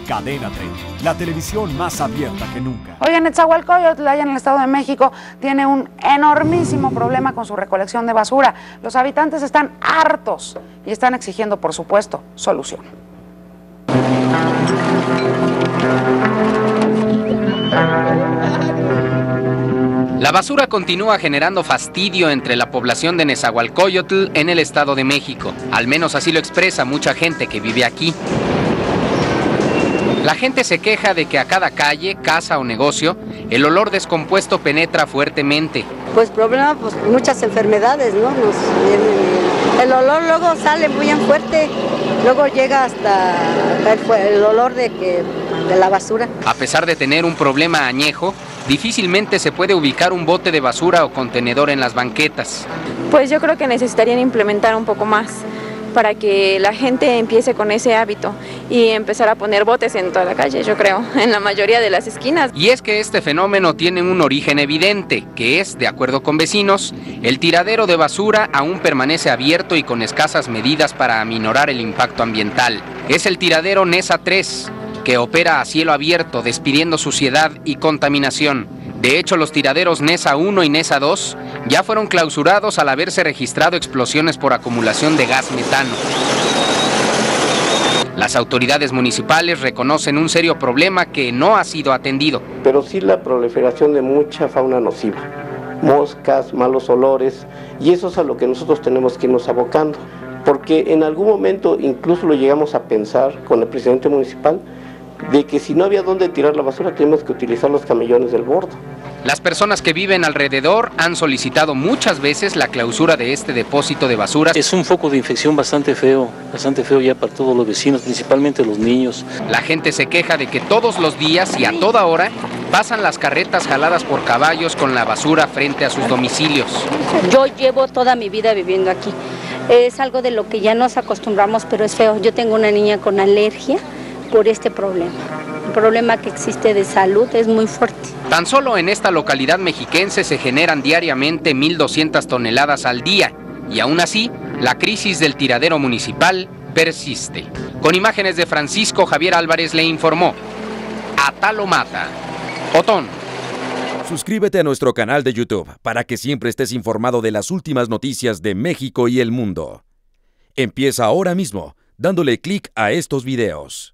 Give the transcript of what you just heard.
Cadena 30, la televisión más abierta que nunca. Oigan, Netzahualcóyotl, allá en el Estado de México, tiene un enormísimo problema con su recolección de basura. Los habitantes están hartos y están exigiendo, por supuesto, solución. La basura continúa generando fastidio entre la población de Netzahualcóyotl en el Estado de México. Al menos así lo expresa mucha gente que vive aquí. La gente se queja de que a cada calle, casa o negocio, el olor descompuesto penetra fuertemente. Pues problema, pues muchas enfermedades, ¿no? El olor luego sale muy fuerte, luego llega hasta el olor de la basura. A pesar de tener un problema añejo, difícilmente se puede ubicar un bote de basura o contenedor en las banquetas. Pues yo creo que necesitarían implementar un poco más para que la gente empiece con ese hábito y empezar a poner botes en toda la calle, yo creo, en la mayoría de las esquinas. Y es que este fenómeno tiene un origen evidente, que es, de acuerdo con vecinos, el tiradero de basura aún permanece abierto y con escasas medidas para aminorar el impacto ambiental. Es el tiradero Nesa 3, que opera a cielo abierto, despidiendo suciedad y contaminación. De hecho, los tiraderos Nesa 1 y Nesa 2 ya fueron clausurados al haberse registrado explosiones por acumulación de gas metano. Las autoridades municipales reconocen un serio problema que no ha sido atendido. Pero sí la proliferación de mucha fauna nociva, moscas, malos olores, y eso es a lo que nosotros tenemos que irnos abocando. Porque en algún momento incluso lo llegamos a pensar con el presidente municipal, de que si no había dónde tirar la basura, tenemos que utilizar los camellones del bordo. Las personas que viven alrededor han solicitado muchas veces la clausura de este depósito de basura. Es un foco de infección bastante feo ya para todos los vecinos, principalmente los niños. La gente se queja de que todos los días y a toda hora pasan las carretas jaladas por caballos con la basura frente a sus domicilios. Yo llevo toda mi vida viviendo aquí. Es algo de lo que ya nos acostumbramos, pero es feo. Yo tengo una niña con alergia por este problema. El problema que existe de salud es muy fuerte. Tan solo en esta localidad mexiquense se generan diariamente 1,200 toneladas al día y aún así la crisis del tiradero municipal persiste. Con imágenes de Francisco Javier Álvarez le informó Atalo Mata, Otón. Suscríbete a nuestro canal de YouTube para que siempre estés informado de las últimas noticias de México y el mundo. Empieza ahora mismo dándole clic a estos videos.